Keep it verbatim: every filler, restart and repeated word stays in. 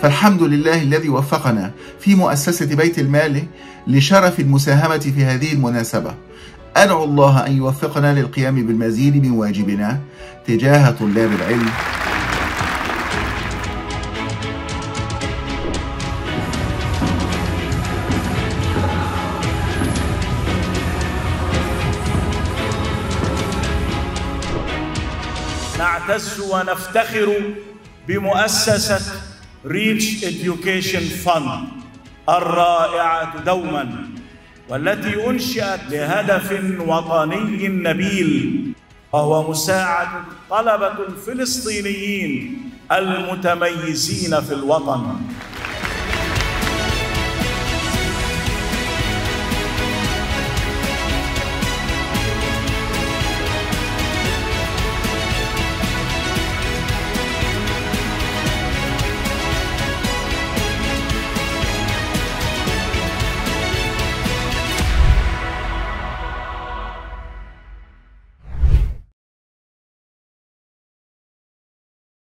فالحمد لله الذي وفقنا في مؤسسة بيت المال لشرف المساهمة في هذه المناسبة. أدعو الله أن يوفقنا للقيام بالمزيد من واجبنا تجاه طلاب العلم. نعتز ونفتخر بمؤسسة ريتش إديوكيشن فند الرائعة دوما، والتي أنشئت لهدف وطني نبيل، وهو مساعدة الطلبة الفلسطينيين المتميزين في الوطن.